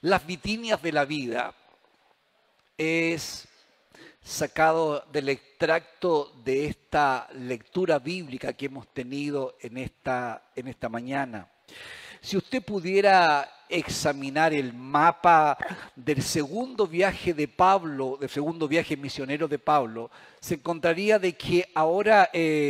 Las vitinias de la vida es sacado del extracto de esta lectura bíblica que hemos tenido en esta mañana. Si usted pudiera examinar el mapa del segundo viaje de Pablo, del segundo viaje misionero de Pablo, se encontraría de que ahora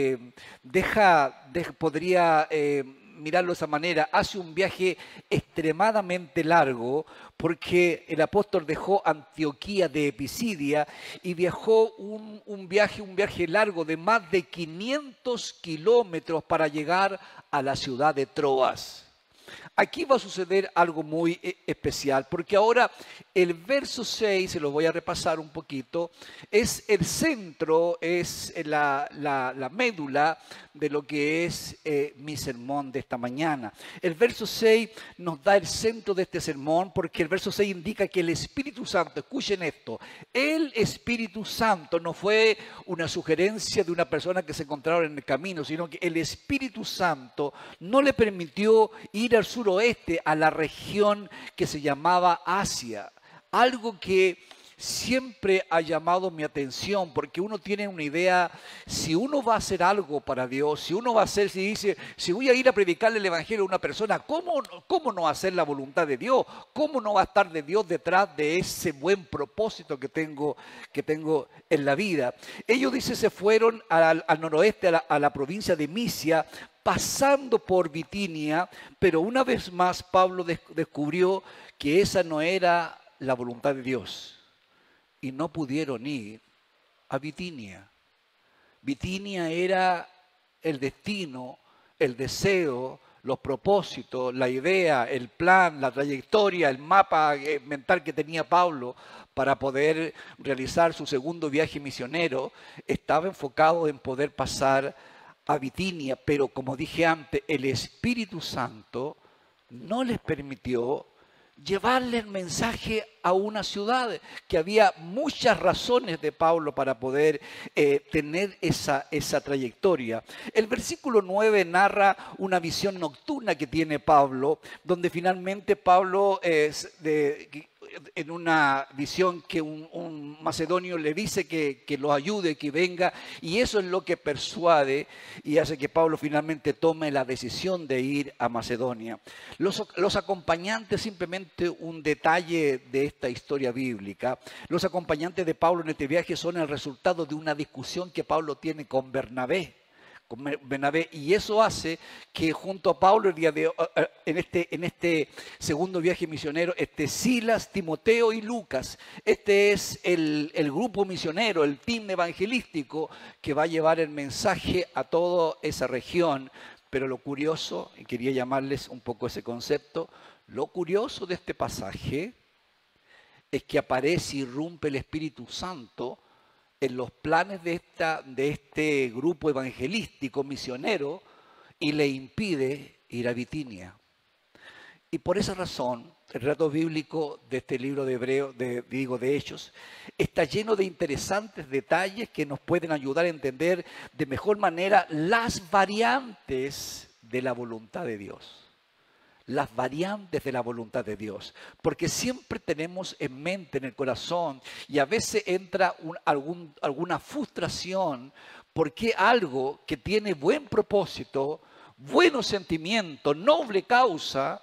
podría mirarlo de esa manera, hace un viaje extremadamente largo porque el apóstol dejó Antioquía de Pisidia y viajó un viaje largo de más de 500 kilómetros para llegar a la ciudad de Troas. Aquí va a suceder algo muy especial, porque ahora el verso 6, se lo voy a repasar un poquito, es el centro, es la médula de lo que es mi sermón de esta mañana. El verso 6 nos da el centro de este sermón, porque el verso 6 indica que el Espíritu Santo, escuchen esto, el Espíritu Santo no fue una sugerencia de una persona que se encontraron en el camino, sino que el Espíritu Santo no le permitió ir al suroeste, a la región que se llamaba Asia. Algo que siempre ha llamado mi atención, porque uno tiene una idea, si uno va a hacer algo para Dios, si uno va a hacer, si dice, si voy a ir a predicarle el Evangelio a una persona, ¿cómo no hacer la voluntad de Dios? ¿Cómo no va a estar de Dios detrás de ese buen propósito que tengo en la vida? Ellos, dice, se fueron al noroeste, a la provincia de Misia, pasando por Bitinia, pero una vez más Pablo descubrió que esa no era la voluntad de Dios y no pudieron ir a Bitinia. Bitinia era el destino, el deseo, los propósitos, la idea, el plan, la trayectoria, el mapa mental que tenía Pablo para poder realizar su segundo viaje misionero. Estaba enfocado en poder pasar a Bitinia, pero como dije antes, el Espíritu Santo no les permitió llevarle el mensaje a una ciudad, que había muchas razones de Pablo para poder tener esa trayectoria. El versículo 9 narra una visión nocturna que tiene Pablo, donde finalmente Pablo en una visión que un macedonio le dice que lo ayude, que venga, y eso es lo que persuade y hace que Pablo finalmente tome la decisión de ir a Macedonia. Los acompañantes, simplemente un detalle de esta historia bíblica, los acompañantes de Pablo en este viaje son el resultado de una discusión que Pablo tiene con Bernabé, y eso hace que junto a Pablo en este segundo viaje misionero, Silas, Timoteo y Lucas, este es el grupo misionero, el team evangelístico que va a llevar el mensaje a toda esa región. Pero lo curioso, y quería llamarles un poco ese concepto, lo curioso de este pasaje es que aparece y irrumpe el Espíritu Santo en los planes de este grupo evangelístico misionero y le impide ir a Bitinia. Y por esa razón, el relato bíblico de este libro de Hechos, está lleno de interesantes detalles que nos pueden ayudar a entender de mejor manera las variantes de la voluntad de Dios. Las variantes de la voluntad de Dios, porque siempre tenemos en mente, en el corazón, y a veces entra alguna frustración, porque algo que tiene buen propósito, buenos sentimientos, noble causa,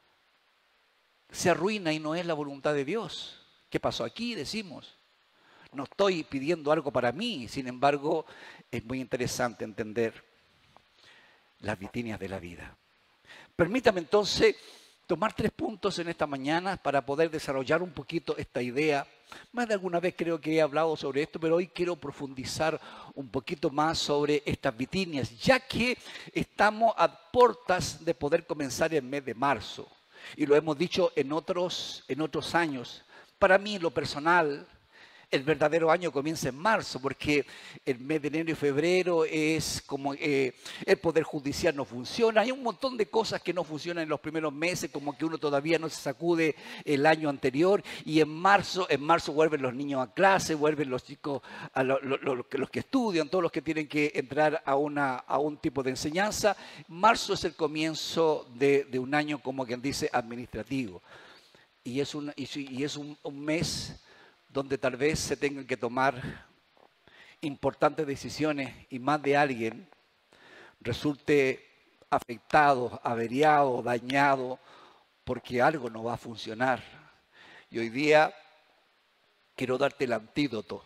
se arruina y no es la voluntad de Dios. ¿Qué pasó aquí? Decimos, no estoy pidiendo algo para mí, sin embargo, es muy interesante entender las vitinias de la vida. Permítame entonces tomar 3 puntos en esta mañana para poder desarrollar un poquito esta idea. Más de alguna vez creo que he hablado sobre esto, pero hoy quiero profundizar un poquito más sobre estas vitinias, ya que estamos a puertas de poder comenzar el mes de marzo. Y lo hemos dicho en otros años. Para mí, en lo personal, el verdadero año comienza en marzo, porque el mes de enero y febrero es como el poder judicial no funciona. Hay un montón de cosas que no funcionan en los primeros meses, como que uno todavía no se sacude el año anterior. Y en marzo vuelven los niños a clase, vuelven los chicos, los que estudian, todos los que tienen que entrar a un tipo de enseñanza. Marzo es el comienzo de un año, como quien dice, administrativo. y es un mes donde tal vez se tengan que tomar importantes decisiones y más de alguien resulte afectado, averiado, dañado, porque algo no va a funcionar. Y hoy día quiero darte el antídoto.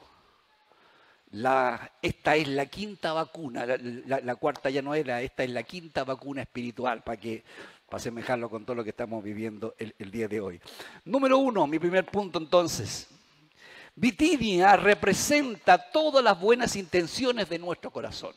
Esta es la quinta vacuna, la cuarta ya no era, esta es la quinta vacuna espiritual para asemejarlo con todo lo que estamos viviendo el día de hoy. Número 1, mi primer punto entonces. Bitinia representa todas las buenas intenciones de nuestro corazón.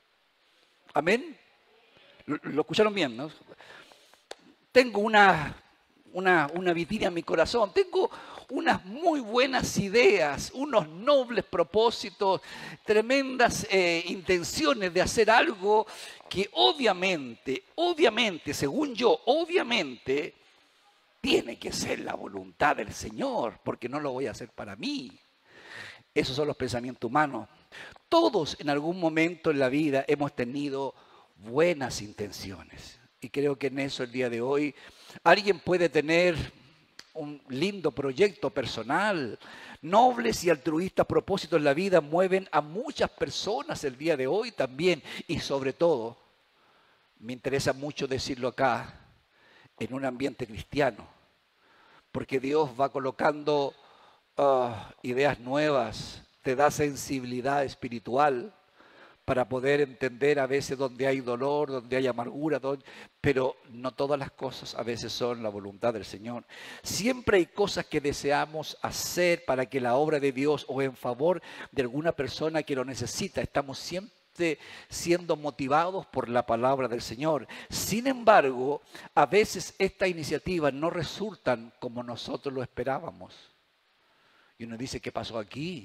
Amén. ¿Lo escucharon bien, no? Tengo una Bitinia en mi corazón, tengo unas muy buenas ideas, unos nobles propósitos, tremendas intenciones de hacer algo que obviamente, según yo, obviamente, tiene que ser la voluntad del Señor, porque no lo voy a hacer para mí. Esos son los pensamientos humanos. Todos en algún momento en la vida hemos tenido buenas intenciones. Y creo que en eso el día de hoy alguien puede tener un lindo proyecto personal. Nobles y altruistas propósitos en la vida mueven a muchas personas el día de hoy también. Y sobre todo, me interesa mucho decirlo acá, en un ambiente cristiano. Porque Dios va colocando ideas nuevas, te da sensibilidad espiritual para poder entender a veces donde hay dolor, donde hay amargura, pero no todas las cosas a veces son la voluntad del Señor. Siempre hay cosas que deseamos hacer para que la obra de Dios o en favor de alguna persona que lo necesita. Estamos siempre siendo motivados por la palabra del Señor. Sin embargo, a veces estas iniciativas no resultan como nosotros lo esperábamos. Y uno dice, ¿qué pasó aquí?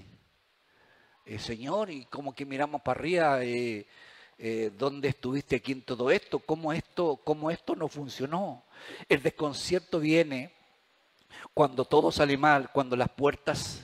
Señor, y como que miramos para arriba, ¿dónde estuviste aquí en todo esto? ¿Cómo esto no funcionó? El desconcierto viene cuando todo sale mal, cuando las puertas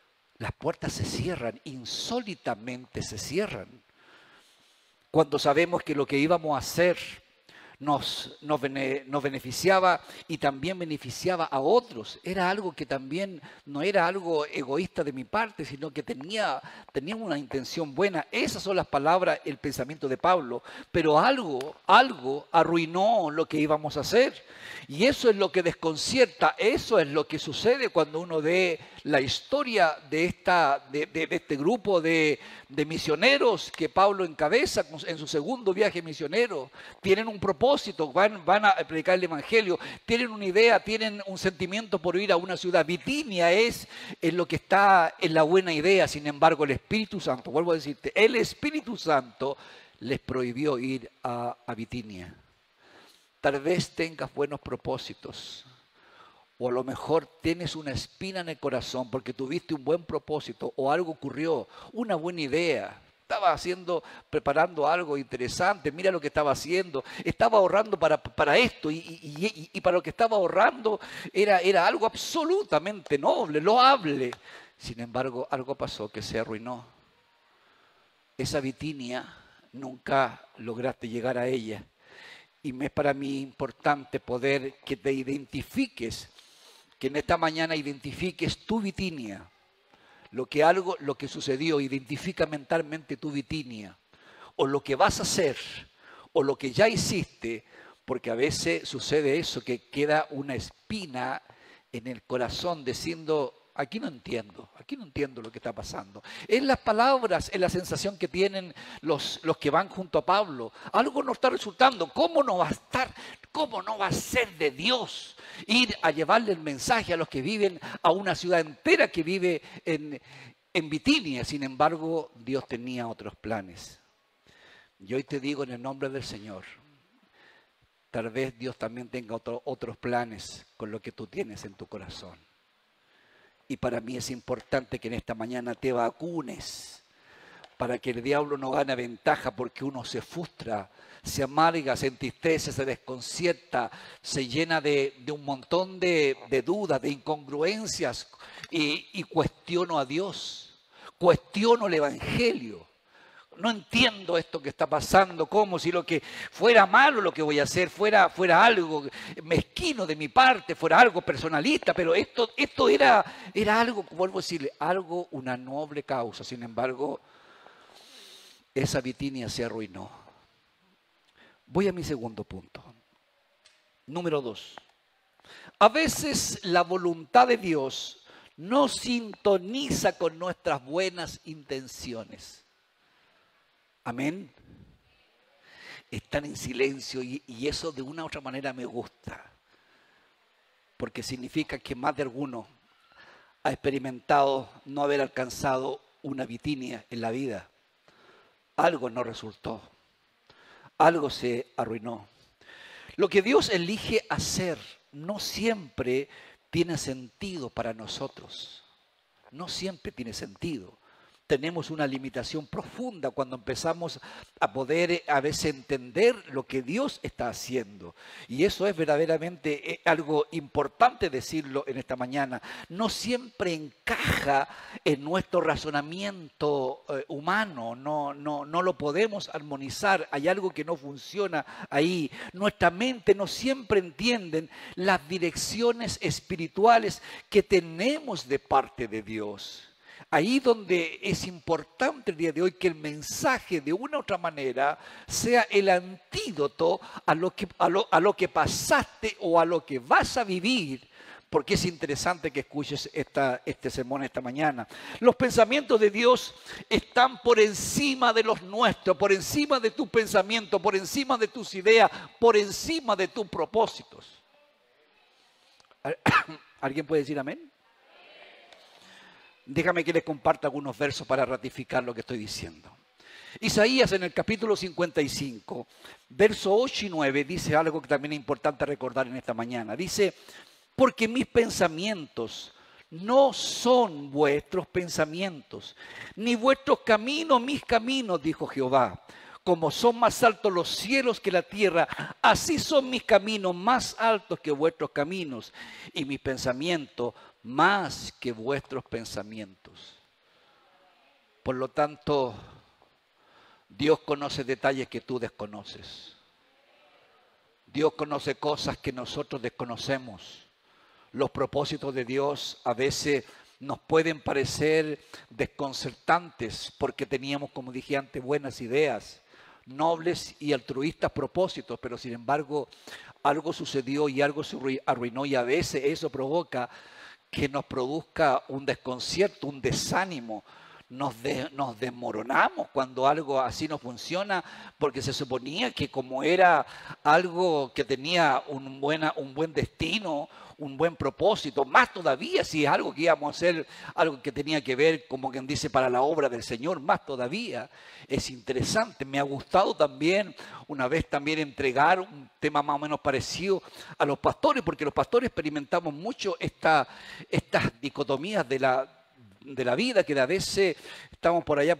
se cierran, insólitamente se cierran. Cuando sabemos que lo que íbamos a hacer nos beneficiaba y también beneficiaba a otros. Era algo que también no era algo egoísta de mi parte, sino que tenía una intención buena. Esas son las palabras, el pensamiento de Pablo. Pero algo arruinó lo que íbamos a hacer. Y eso es lo que desconcierta, eso es lo que sucede cuando uno ve la historia de este grupo de misioneros que Pablo encabeza en su segundo viaje misionero. Tienen un propósito, van a predicar el evangelio, tienen una idea, tienen un sentimiento por ir a una ciudad. Bitinia es lo que está en la buena idea. Sin embargo, el Espíritu Santo, vuelvo a decirte, el Espíritu Santo les prohibió ir a Bitinia. Tal vez tengas buenos propósitos, o a lo mejor tienes una espina en el corazón porque tuviste un buen propósito o algo ocurrió, una buena idea. Estaba preparando algo interesante, mira lo que estaba haciendo, estaba ahorrando para esto y para lo que estaba ahorrando era algo absolutamente noble, loable. Sin embargo, algo pasó que se arruinó. Esa Bitinia nunca lograste llegar a ella. Y es para mí importante poder que te identifiques, que en esta mañana identifiques tu Bitinia. Lo que sucedió, identifica mentalmente tu Bitinia. O lo que vas a hacer, o lo que ya hiciste, porque a veces sucede eso, que queda una espina en el corazón diciendo, aquí no entiendo lo que está pasando. En las palabras, en la sensación que tienen los que van junto a Pablo, algo no está resultando. ¿Cómo no va a estar? ¿Cómo no va a ser de Dios ir a llevarle el mensaje a los que viven, a una ciudad entera que vive en Bitinia? Sin embargo, Dios tenía otros planes. Y hoy te digo en el nombre del Señor, tal vez Dios también tenga otros planes con lo que tú tienes en tu corazón. Y para mí es importante que en esta mañana te vacunes para que el diablo no gane ventaja, porque uno se frustra, se amarga, se entristece, se desconcierta, se llena de un montón de dudas, de incongruencias y cuestiono a Dios, cuestiono el Evangelio. no entiendo esto que está pasando, como si lo que fuera malo lo que voy a hacer, fuera algo mezquino de mi parte, fuera algo personalista, pero esto era algo, vuelvo a decirle, algo, una noble causa. Sin embargo, esa Bitinia se arruinó. Voy a mi segundo punto. Número 2. A veces la voluntad de Dios no sintoniza con nuestras buenas intenciones. Amén. Están en silencio y eso de una u otra manera me gusta. Porque significa que más de alguno ha experimentado no haber alcanzado una Bitinia en la vida. Algo no resultó. Algo se arruinó. Lo que Dios elige hacer no siempre tiene sentido para nosotros. No siempre tiene sentido. Tenemos una limitación profunda cuando empezamos a poder a veces entender lo que Dios está haciendo. Y eso es verdaderamente algo importante decirlo en esta mañana. No siempre encaja en nuestro razonamiento humano, no lo podemos armonizar. Hay algo que no funciona ahí. Nuestra mente no siempre entiende las direcciones espirituales que tenemos de parte de Dios. Ahí donde es importante el día de hoy que el mensaje de una u otra manera sea el antídoto a lo que pasaste o a lo que vas a vivir, porque es interesante que escuches este sermón esta mañana. Los pensamientos de Dios están por encima de los nuestros, por encima de tu pensamiento, por encima de tus ideas, por encima de tus propósitos. ¿Alguien puede decir amén? Déjame que les comparta algunos versos para ratificar lo que estoy diciendo. Isaías en el capítulo 55, verso 8 y 9, dice algo que también es importante recordar en esta mañana. Dice, porque mis pensamientos no son vuestros pensamientos, ni vuestros caminos mis caminos, dijo Jehová. Como son más altos los cielos que la tierra, así son mis caminos más altos que vuestros caminos, y mis pensamientos más que vuestros pensamientos. Por lo tanto, Dios conoce detalles que tú desconoces. Dios conoce cosas que nosotros desconocemos. Los propósitos de Dios a veces nos pueden parecer desconcertantes porque teníamos, como dije antes, buenas ideas, nobles y altruistas propósitos, pero sin embargo algo sucedió y algo se arruinó y a veces eso provoca que nos produzca un desconcierto, un desánimo. Nos desmoronamos cuando algo así no funciona, porque se suponía que como era algo que tenía un buen destino, un buen propósito, más todavía si es algo que íbamos a hacer, algo que tenía que ver, como quien dice, para la obra del Señor, más todavía. Es interesante, me ha gustado también una vez también entregar un tema más o menos parecido a los pastores, porque los pastores experimentamos mucho estas dicotomías de la vida, que a veces estamos por allá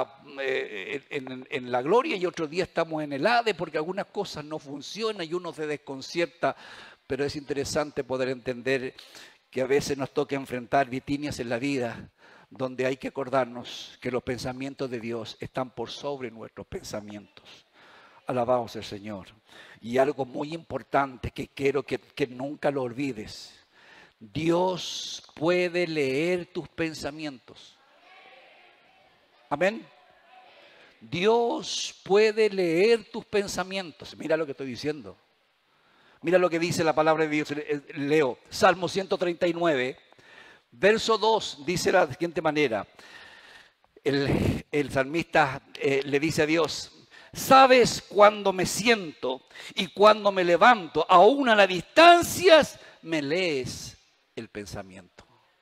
en la gloria y otro día estamos en el Hades porque algunas cosas no funcionan y uno se desconcierta, pero es interesante poder entender que a veces nos toca enfrentar vitinias en la vida donde hay que acordarnos que los pensamientos de Dios están por sobre nuestros pensamientos. Alabamos al Señor. Y algo muy importante que quiero que nunca lo olvides. Dios puede leer tus pensamientos. Amén. Dios puede leer tus pensamientos. Mira lo que estoy diciendo. Mira lo que dice la palabra de Dios. Leo Salmo 139, verso 2, dice de la siguiente manera. El salmista le dice a Dios: sabes cuándo me siento y cuándo me levanto, aún a las distancias me lees el pensamiento.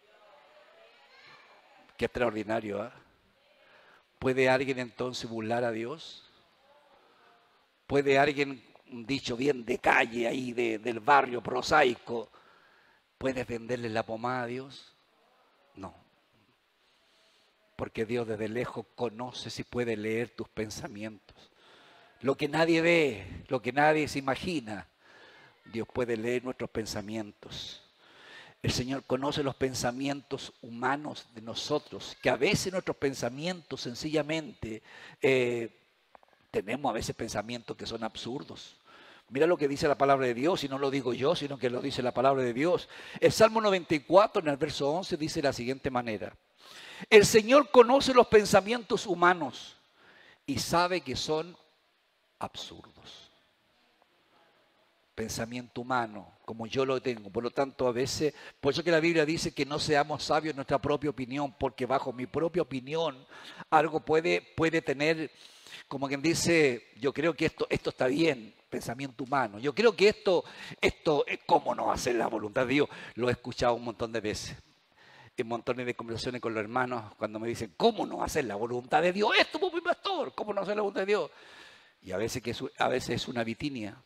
Qué extraordinario, ¿eh? ¿Puede alguien entonces burlar a Dios? ¿Puede alguien, un dicho bien de calle ahí, del barrio prosaico, puede venderle la pomada a Dios? No. Porque Dios desde lejos conoce si puede leer tus pensamientos. Lo que nadie ve, lo que nadie se imagina, Dios puede leer nuestros pensamientos. El Señor conoce los pensamientos humanos de nosotros, que a veces nuestros pensamientos sencillamente tenemos a veces pensamientos que son absurdos. Mira lo que dice la palabra de Dios, y no lo digo yo, sino que lo dice la palabra de Dios. El Salmo 94, en el verso 11, dice de la siguiente manera: el Señor conoce los pensamientos humanos y sabe que son absurdos. Pensamiento humano, como yo lo tengo. Por lo tanto, a veces, por eso que la Biblia dice que no seamos sabios en nuestra propia opinión, porque bajo mi propia opinión algo puede tener, como quien dice, yo creo que esto está bien, pensamiento humano. Yo creo que esto ¿cómo no hacer la voluntad de Dios? Lo he escuchado un montón de veces. En montones de conversaciones con los hermanos, cuando me dicen, ¿cómo no hacer la voluntad de Dios? Esto, mi pastor, ¿cómo no hacer la voluntad de Dios? Y a veces es una vitinia,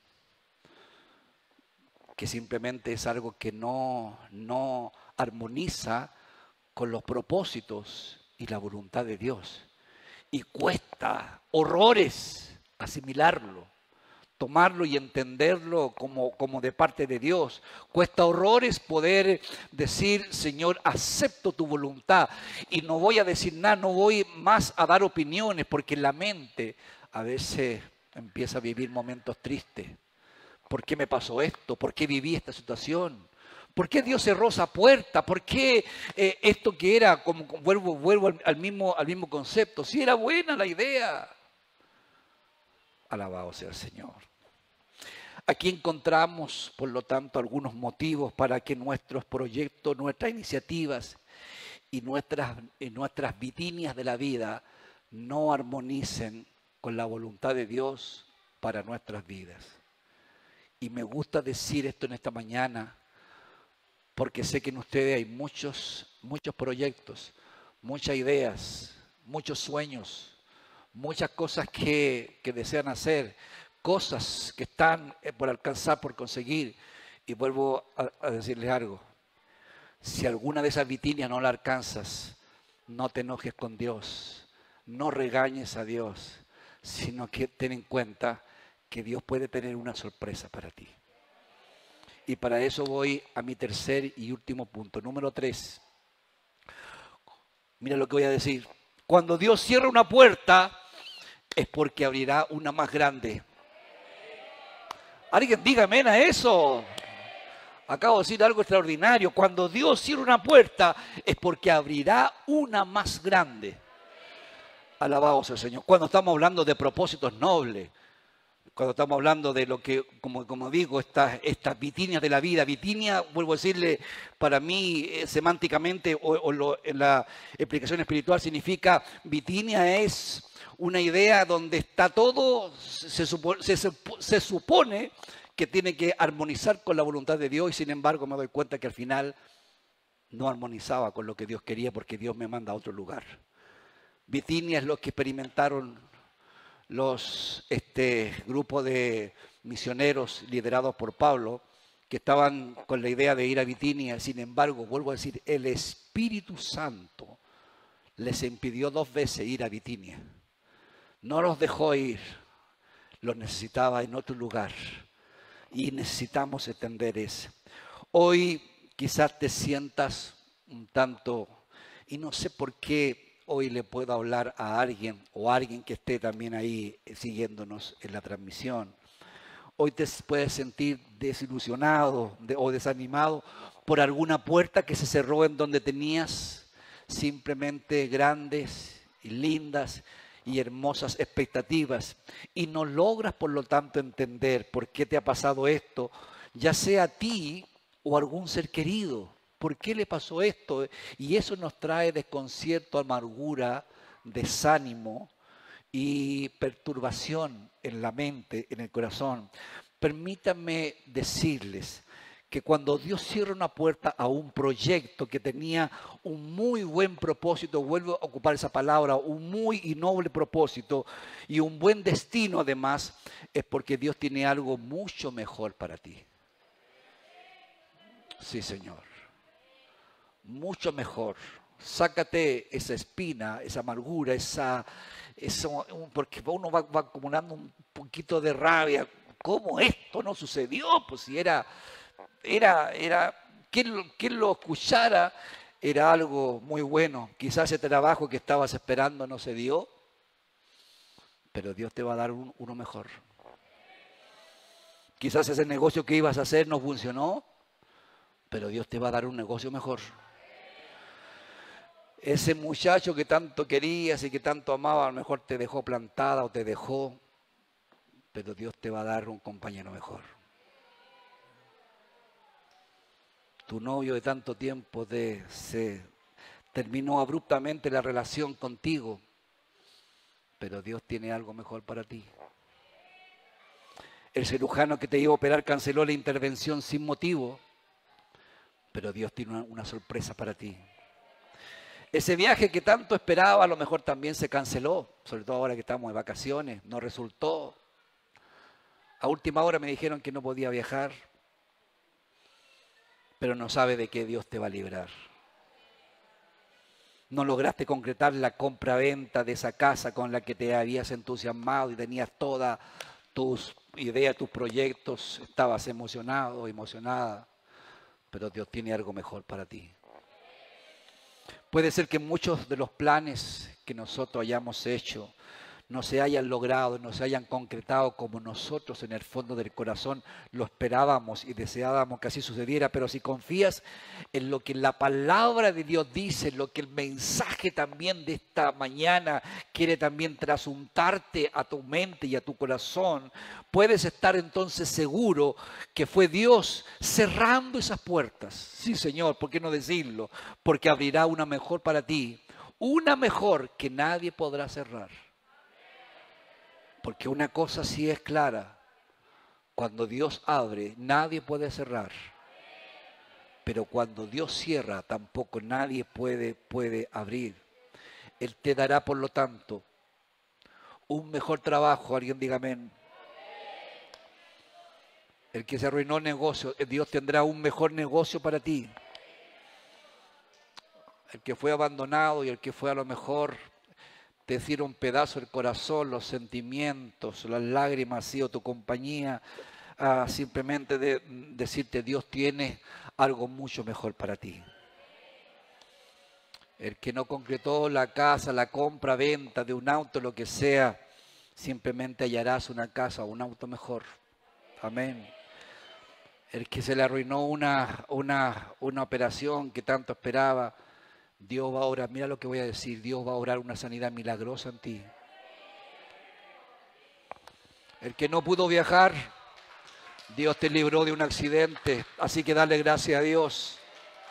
que simplemente es algo que no armoniza con los propósitos y la voluntad de Dios. Y cuesta horrores asimilarlo, tomarlo y entenderlo como de parte de Dios. Cuesta horrores poder decir, Señor, acepto tu voluntad y no voy a decir nada, no voy más a dar opiniones, porque la mente a veces empieza a vivir momentos tristes. ¿Por qué me pasó esto? ¿Por qué viví esta situación? ¿Por qué Dios cerró esa puerta? ¿Por qué esto que era, como vuelvo al mismo concepto? Si era buena la idea. Alabado sea el Señor. Aquí encontramos, por lo tanto, algunos motivos para que nuestros proyectos, nuestras iniciativas y nuestras vitinias de la vida no armonicen con la voluntad de Dios para nuestras vidas. Y me gusta decir esto en esta mañana, porque sé que en ustedes hay muchos proyectos, muchas ideas, muchos sueños, muchas cosas que desean hacer, cosas que están por alcanzar, por conseguir. Y vuelvo a decirles algo: si alguna de esas vitinias no la alcanzas, no te enojes con Dios, no regañes a Dios, sino que ten en cuenta que Dios puede tener una sorpresa para ti. Y para eso voy a mi tercer y último punto, número 3. Mira lo que voy a decir. Cuando Dios cierra una puerta, es porque abrirá una más grande. Alguien diga amén a eso. Acabo de decir algo extraordinario. Cuando Dios cierra una puerta, es porque abrirá una más grande. Alabado sea el Señor. Cuando estamos hablando de propósitos nobles, cuando estamos hablando de lo que, como digo, estas vitinias de la vida. Vitinia, vuelvo a decirle, para mí semánticamente en la explicación espiritual significa, vitinia es una idea donde está todo, se supone que tiene que armonizar con la voluntad de Dios, y sin embargo me doy cuenta que al final no armonizaba con lo que Dios quería, porque Dios me manda a otro lugar. Vitinia es lo que experimentaron los grupos de misioneros liderados por Pablo, que estaban con la idea de ir a Bitinia. Sin embargo, vuelvo a decir, el Espíritu Santo les impidió 2 veces ir a Bitinia. No los dejó ir, los necesitaba en otro lugar. Y necesitamos entender eso. Hoy quizás te sientas un tanto, y no sé por qué hoy le puedo hablar a alguien, o a alguien que esté también ahí siguiéndonos en la transmisión. Hoy te puedes sentir desilusionado o desanimado por alguna puerta que se cerró en donde tenías simplemente grandes y lindas y hermosas expectativas, y no logras por lo tanto entender por qué te ha pasado esto, ya sea a ti o a algún ser querido. ¿Por qué le pasó esto? Y eso nos trae desconcierto, amargura, desánimo y perturbación en la mente, en el corazón. Permítanme decirles que cuando Dios cierra una puerta a un proyecto que tenía un muy buen propósito, vuelvo a ocupar esa palabra, un muy y noble propósito y un buen destino además, es porque Dios tiene algo mucho mejor para ti. Sí, Señor. Mucho mejor. Sácate esa espina, esa amargura, porque uno va acumulando un poquito de rabia. ¿Cómo esto no sucedió? Pues si era quien lo escuchara era algo muy bueno. Quizás ese trabajo que estabas esperando no se dio, pero Dios te va a dar uno mejor. Quizás ese negocio que ibas a hacer no funcionó, pero Dios te va a dar un negocio mejor. Ese muchacho que tanto querías y que tanto amaba, a lo mejor te dejó plantada o te dejó, pero Dios te va a dar un compañero mejor. Tu novio de tanto tiempo se terminó abruptamente la relación contigo, pero Dios tiene algo mejor para ti. El cirujano que te iba a operar canceló la intervención sin motivo, pero Dios tiene una sorpresa para ti. Ese viaje que tanto esperaba a lo mejor también se canceló, sobre todo ahora que estamos de vacaciones, no resultó. A última hora me dijeron que no podía viajar, pero no sabe de qué Dios te va a librar. No lograste concretar la compra-venta de esa casa con la que te habías entusiasmado y tenías todas tus ideas, tus proyectos, estabas emocionado, emocionada, pero Dios tiene algo mejor para ti. Puede ser que muchos de los planes que nosotros hayamos hecho no se hayan logrado, no se hayan concretado como nosotros en el fondo del corazón lo esperábamos y deseábamos que así sucediera, pero si confías en lo que la palabra de Dios dice, lo que el mensaje también de esta mañana quiere también trasuntarte a tu mente y a tu corazón, puedes estar entonces seguro que fue Dios cerrando esas puertas. Sí, Señor, ¿por qué no decirlo? Porque abrirá una mejor para ti, una mejor que nadie podrá cerrar. Porque una cosa sí es clara, cuando Dios abre, nadie puede cerrar. Pero cuando Dios cierra, tampoco nadie puede abrir. Él te dará, por lo tanto, un mejor trabajo. Alguien diga amén. El que se arruinó el negocio, Dios tendrá un mejor negocio para ti. El que fue abandonado y el que fue a lo mejor te hicieron pedazo el corazón, los sentimientos, las lágrimas, sí, o tu compañía, simplemente de decirte Dios tiene algo mucho mejor para ti. El que no concretó la casa, la compra, venta de un auto, lo que sea, simplemente hallarás una casa o un auto mejor. Amén. El que se le arruinó una operación que tanto esperaba, Dios va a orar, mira lo que voy a decir, Dios va a orar una sanidad milagrosa en ti. El que no pudo viajar, Dios te libró de un accidente, así que dale gracias a Dios.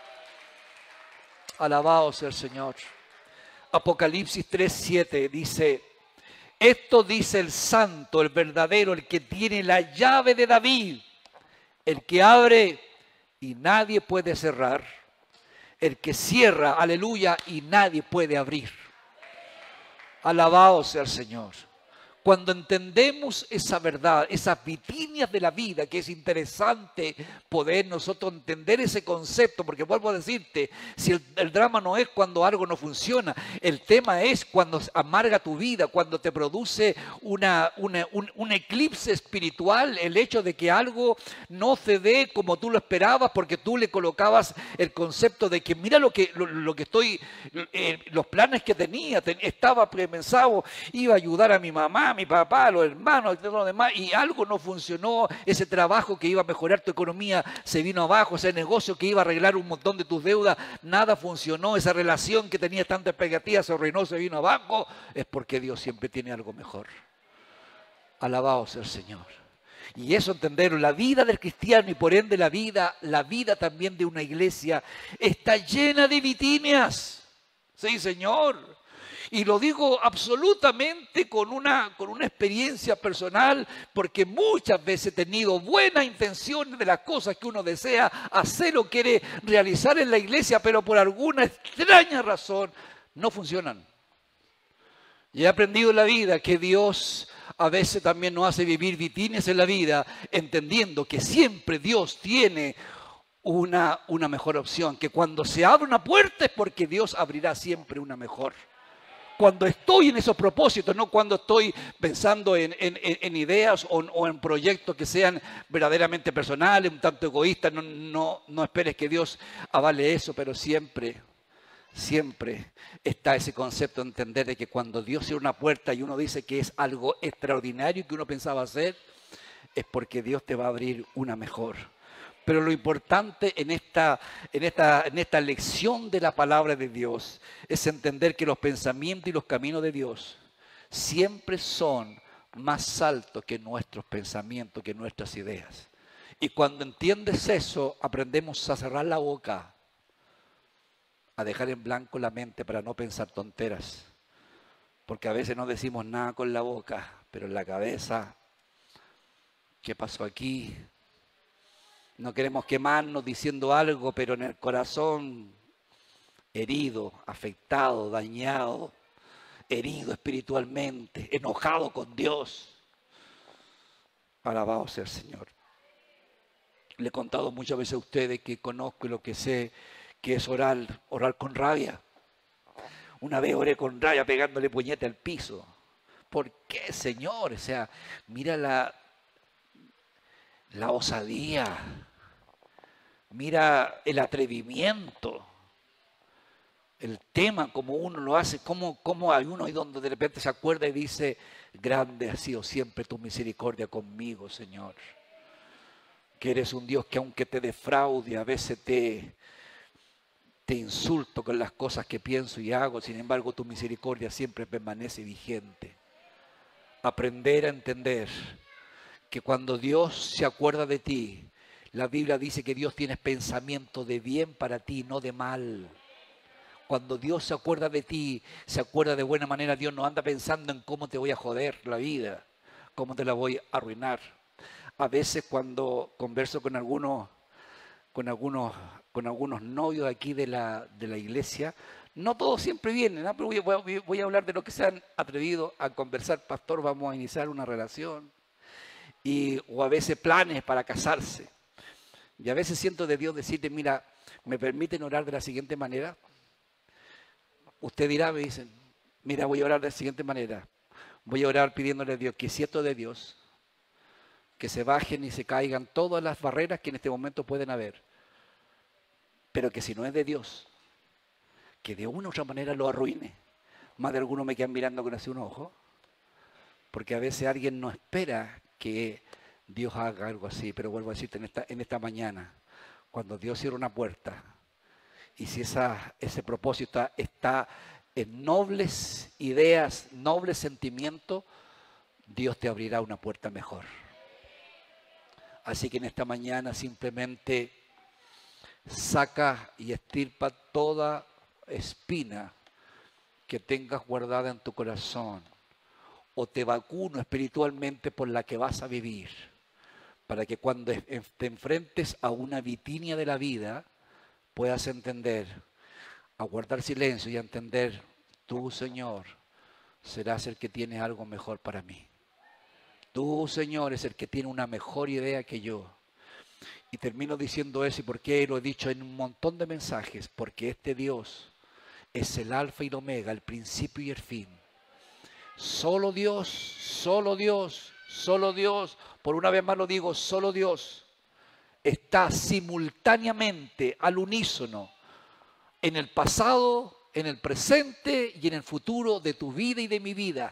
Alabado sea el Señor. Apocalipsis 3:7 dice, esto dice el santo, el verdadero, el que tiene la llave de David, el que abre y nadie puede cerrar. El que cierra, aleluya, y nadie puede abrir. Alabado sea el Señor. Cuando entendemos esa verdad, esas vitinias de la vida, que es interesante poder nosotros entender ese concepto, porque vuelvo a decirte, si el drama no es cuando algo no funciona, el tema es cuando amarga tu vida, cuando te produce un eclipse espiritual, el hecho de que algo no se dé como tú lo esperabas, porque tú le colocabas el concepto de que mira lo que estoy, los planes que tenía, estaba pensado, iba a ayudar a mi mamá, a mi papá, a los hermanos, a los demás, y algo no funcionó. Ese trabajo que iba a mejorar tu economía se vino abajo, ese negocio que iba a arreglar un montón de tus deudas, nada funcionó, esa relación que tenía tantas expectativas se arruinó, se vino abajo, es porque Dios siempre tiene algo mejor. Alabado sea el Señor. Y eso entenderlo, la vida del cristiano y por ende la vida también de una iglesia está llena de vitinias. Sí, Señor. Y lo digo absolutamente con una experiencia personal, porque muchas veces he tenido buenas intenciones de las cosas que uno desea hacer o quiere realizar en la iglesia, pero por alguna extraña razón no funcionan. Y he aprendido en la vida que Dios a veces también nos hace vivir vitines en la vida, entendiendo que siempre Dios tiene una mejor opción, que cuando se abre una puerta es porque Dios abrirá siempre una mejor. cuando estoy en esos propósitos, no cuando estoy pensando en ideas o en proyectos que sean verdaderamente personales, un tanto egoístas. No esperes que Dios avale eso, pero siempre está ese concepto de entender de que cuando Dios cierra una puerta y uno dice que es algo extraordinario que uno pensaba hacer, es porque Dios te va a abrir una mejor. Pero lo importante en esta lección de la palabra de Dios es entender que los pensamientos y los caminos de Dios siempre son más altos que nuestros pensamientos, que nuestras ideas. Y cuando entiendes eso, aprendemos a cerrar la boca, a dejar en blanco la mente para no pensar tonteras. Porque a veces no decimos nada con la boca, pero en la cabeza, ¿qué pasó aquí? No queremos quemarnos diciendo algo, pero en el corazón herido, afectado, dañado, herido espiritualmente, enojado con Dios. Alabado sea el Señor. Le he contado muchas veces a ustedes que conozco y lo que sé que es orar con rabia. Una vez oré con rabia pegándole puñete al piso. ¿Por qué, Señor? O sea, mira la osadía. Mira el atrevimiento, el tema como uno lo hace, como hay uno ahí donde de repente se acuerda y dice, grande ha sido siempre tu misericordia conmigo, Señor. Que eres un Dios que aunque te defraude, a veces te insulto con las cosas que pienso y hago, sin embargo tu misericordia siempre permanece vigente. Aprender a entender que cuando Dios se acuerda de ti, la Biblia dice que Dios tiene pensamiento de bien para ti, no de mal. Cuando Dios se acuerda de ti, se acuerda de buena manera. Dios no anda pensando en cómo te voy a joder la vida, cómo te la voy a arruinar. A veces cuando converso con algunos novios aquí de la iglesia, no todos siempre vienen, ¿no? Pero voy a hablar de lo que se han atrevido a conversar. Pastor, vamos a iniciar una relación. O a veces planes para casarse. Y a veces siento de Dios decirte, mira, ¿me permiten orar de la siguiente manera? Usted dirá, me dicen, mira, voy a orar de la siguiente manera. Voy a orar pidiéndole a Dios que si esto es de Dios, que se bajen y se caigan todas las barreras que en este momento pueden haber. Pero que si no es de Dios, que de una u otra manera lo arruine. Más de algunos me quedan mirando con así un ojo, porque a veces alguien no espera que Dios haga algo así, pero vuelvo a decirte en esta mañana, cuando Dios cierra una puerta, y si ese propósito está en nobles ideas, nobles sentimientos, Dios te abrirá una puerta mejor. Así que en esta mañana simplemente saca y extirpa toda espina que tengas guardada en tu corazón, o te vacuno espiritualmente por la que vas a vivir, para que cuando te enfrentes a una vitinia de la vida, puedas entender, a guardar silencio y a entender, tú, Señor, serás el que tiene algo mejor para mí. Tú, Señor, es el que tiene una mejor idea que yo. Y termino diciendo eso, y porque lo he dicho en un montón de mensajes, porque este Dios es el alfa y el omega, el principio y el fin. Solo Dios, solo Dios, solo Dios, por una vez más lo digo, solo Dios está simultáneamente al unísono en el pasado, en el presente y en el futuro de tu vida y de mi vida.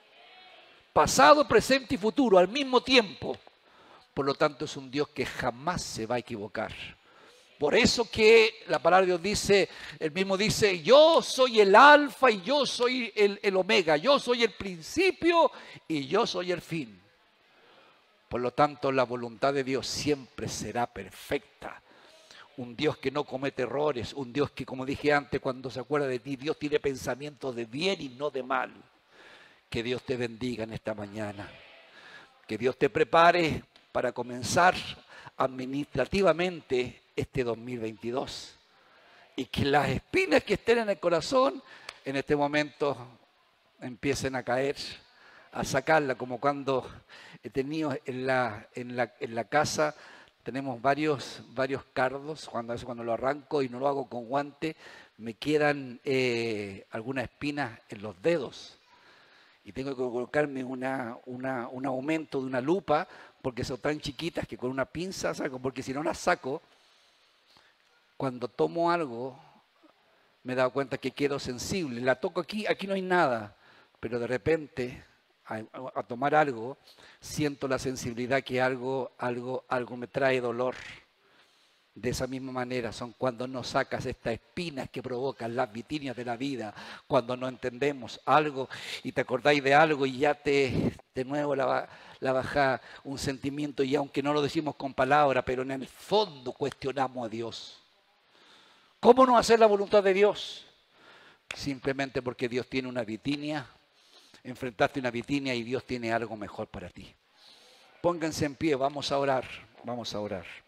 Pasado, presente y futuro al mismo tiempo. Por lo tanto, es un Dios que jamás se va a equivocar. Por eso que la palabra de Dios dice, él mismo dice, yo soy el alfa y yo soy el omega, yo soy el principio y yo soy el fin. Por lo tanto, la voluntad de Dios siempre será perfecta. Un Dios que no comete errores, un Dios que, como dije antes, cuando se acuerda de ti, Dios tiene pensamientos de bien y no de mal. Que Dios te bendiga en esta mañana. Que Dios te prepare para comenzar administrativamente este 2022. Y que las espinas que estén en el corazón en este momento empiecen a caer, a sacarla, como cuando he tenido en la casa tenemos varios cardos, a veces cuando lo arranco y no lo hago con guante, me quedan algunas espinas en los dedos. Y tengo que colocarme un aumento de una lupa, porque son tan chiquitas que con una pinza saco, porque si no las saco, cuando tomo algo, me he dado cuenta que quedo sensible. La toco aquí, aquí no hay nada, pero de repente, a tomar algo, siento la sensibilidad que algo me trae dolor. De esa misma manera son cuando nos sacas estas espinas que provocan las vitinias de la vida, cuando no entendemos algo y te acordáis de algo y ya de nuevo la baja un sentimiento, y aunque no lo decimos con palabras, pero en el fondo cuestionamos a Dios. ¿Cómo no hacer la voluntad de Dios? Simplemente porque Dios tiene una vitinia, enfrentaste una vitinia y Dios tiene algo mejor para ti. Pónganse en pie, vamos a orar, vamos a orar.